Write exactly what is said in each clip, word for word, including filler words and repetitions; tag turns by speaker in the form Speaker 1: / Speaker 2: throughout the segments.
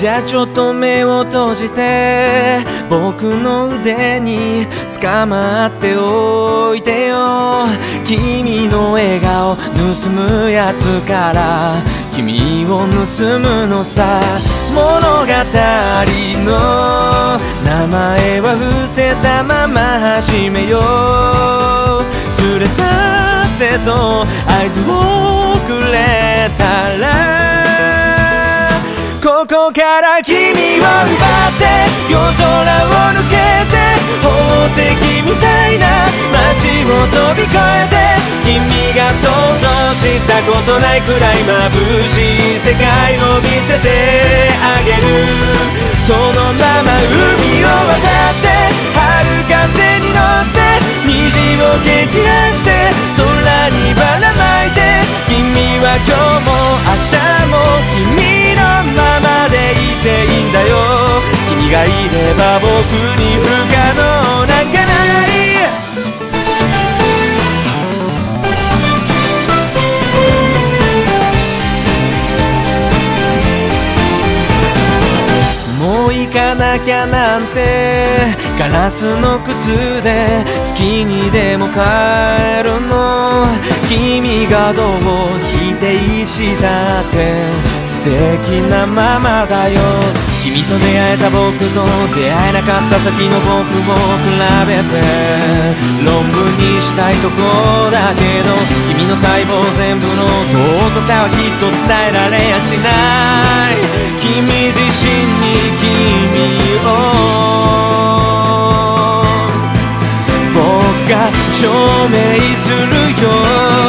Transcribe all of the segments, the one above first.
Speaker 1: じゃあちょっと目を閉じて僕の腕に捕まっておいてよ。君の笑顔盗むやつから君を盗むのさ。物語の名前は伏せたまま始めよう。連れ去ってと合図をくれたらここから君を奪って夜空を抜けて宝石みたいな街を飛び越えて君が想像したことないくらい眩しい世界を見せてあげる。そのまま海を渡って春風に乗って虹を蹴散らして空にばらまいて君は今日も明日も君のままでいていいんだよ。君がいれば僕に不可能なんかない。もう行かなきゃなんてガラスの靴で月にでも帰るの。君がどう否定したって素敵なままだよ。君と出会えた僕と出会えなかった先の僕を比べて論文にしたいとこだけど君の細胞全部の尊さはきっと伝えられやしない。君自身に君を僕が証明するよ。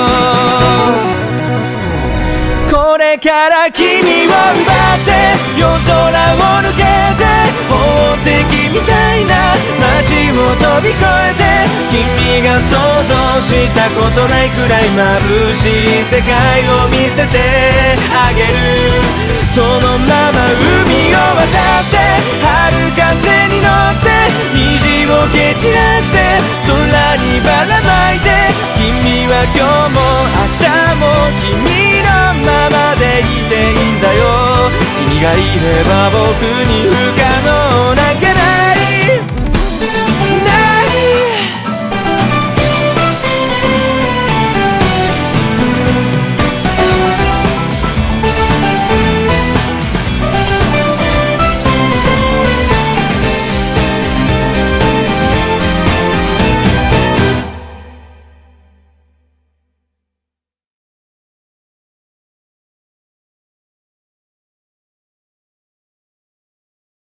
Speaker 1: これから君を奪って夜空を抜けて宝石みたいな街を飛び越えて君が想像したことないくらい眩しい世界を見せてあげる。そのまま海を渡って春風に乗って虹を蹴散らして空にばらまいて君は今日も明日も君のままでいていいんだよ。君がいれば僕に不可